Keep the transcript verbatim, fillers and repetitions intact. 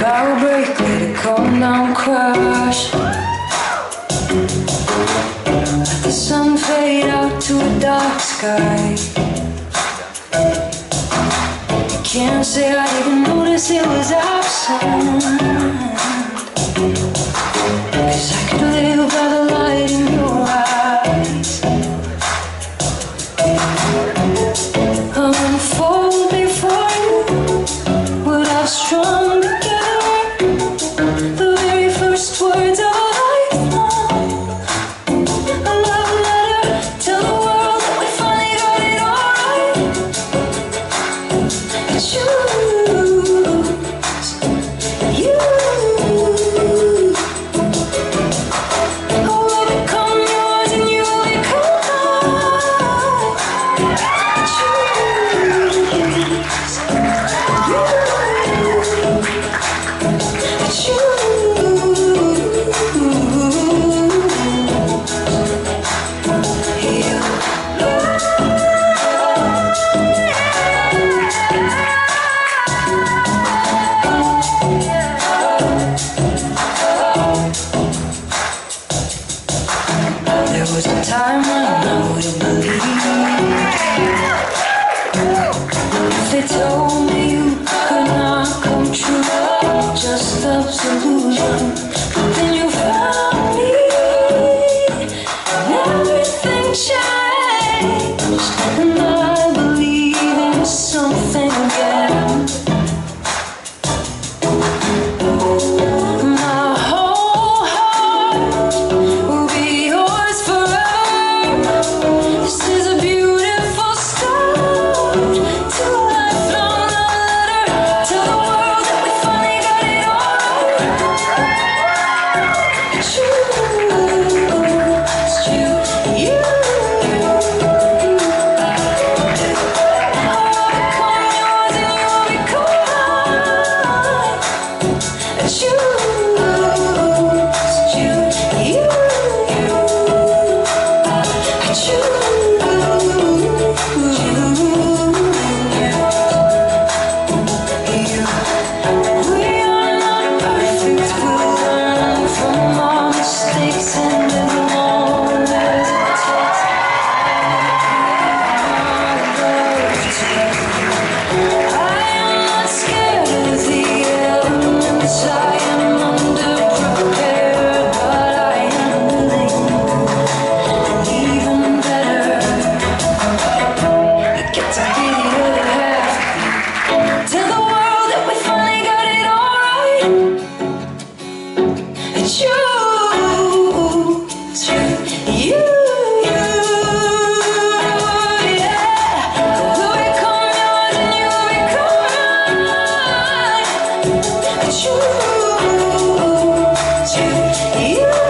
barrel break, let it come down, crash. Let the sun fade out to a dark sky. You can't say I didn't notice it was absent, 'cause I could live by the light in your eyes. I'll unfold before you what I've strung together, the very first words of a lifelong, a love letter. Tell the world that we finally got it all right. Choose you. I will become yours and you will become mine. Choose you. There was a time when I wouldn't believe if they told me you could not come true, just love's illusion. But then you found me and everything changed, and I believe in something again. My whole heart will be yours forever. This is a beautiful start to a lifelong letter. Tell the world that we finally got it all right. Choose you, you. I'll become yours and you will become mine. Choose you, you. I choose you. We are not perfect, we'll learn from our mistakes, and as long as it takes, I am not scared of the elements. I am underprepared, but I am willing, and even better, I get to be the other half. Tell the world that we finally got it all right. And choose you, you, yeah. We'll become yours and you will become mine. And choose you, you.